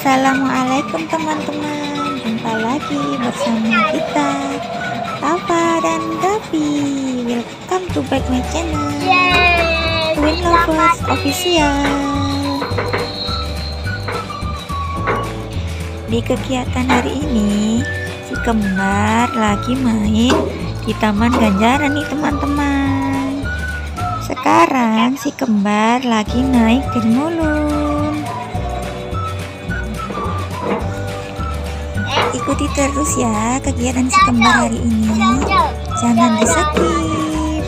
Assalamualaikum teman-teman, jumpa lagi bersama kita Tava dan Gavi. Welcome to back my channel Twin Lovers Official. Di kegiatan hari ini si kembar lagi main di Taman Ganjaran nih teman-teman. Sekarang si kembar lagi naik germolon. Ikuti terus ya kegiatan si kembar hari ini, jangan di skip.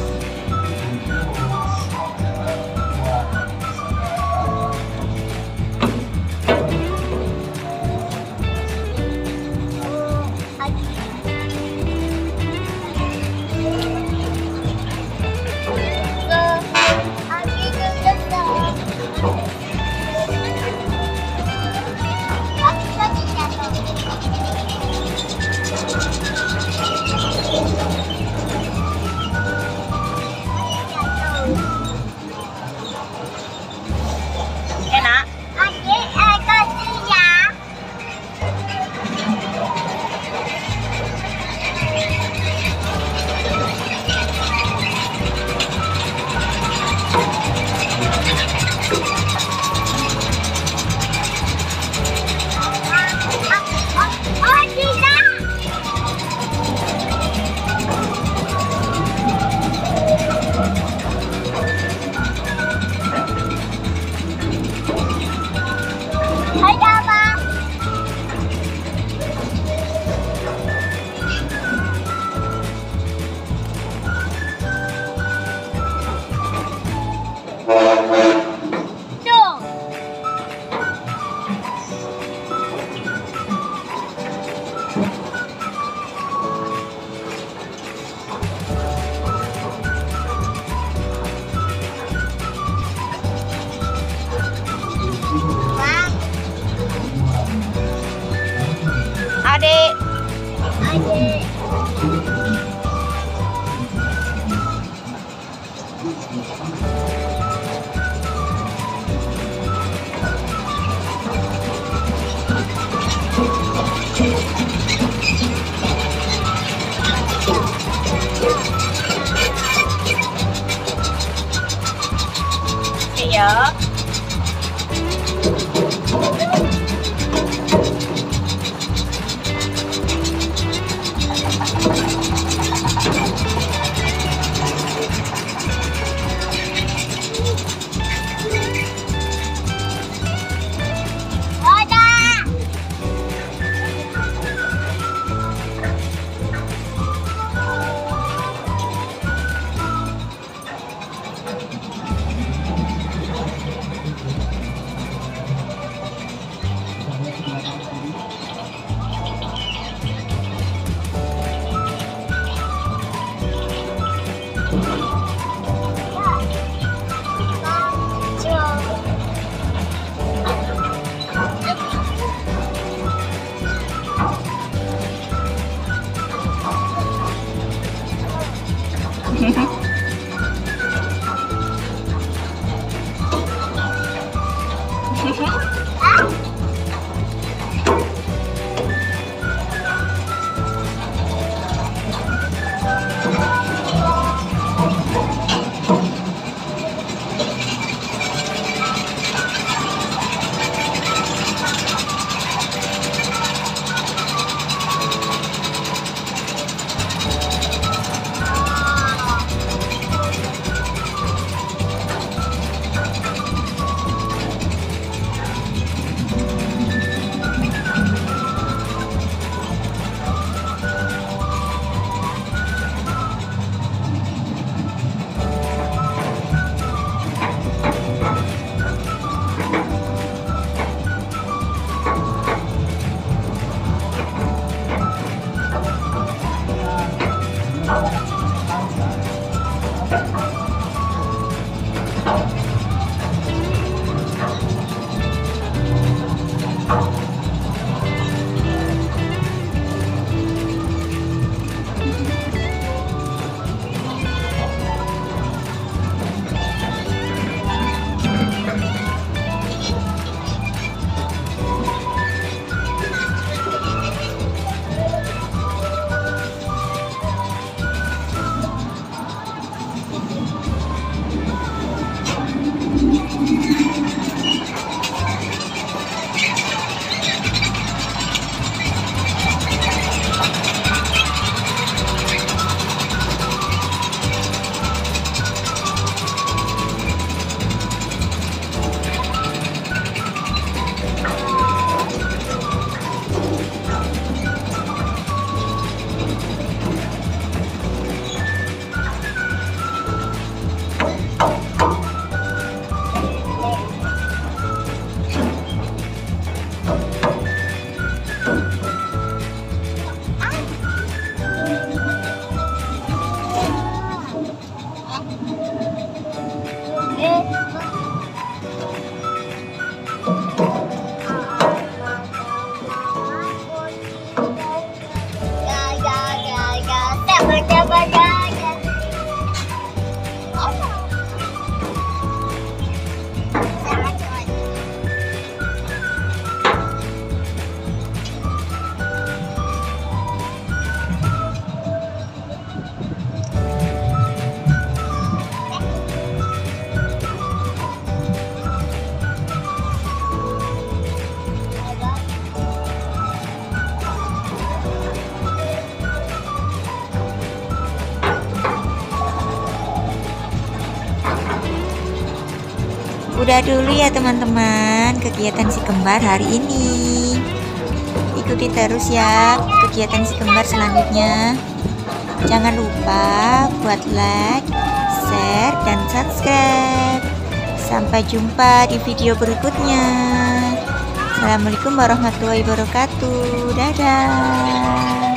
Udah dulu ya teman-teman kegiatan si kembar hari ini. Ikuti terus ya kegiatan si kembar selanjutnya. Jangan lupa buat like, share, dan subscribe. Sampai jumpa di video berikutnya. Assalamualaikum warahmatullahi wabarakatuh. Dadah.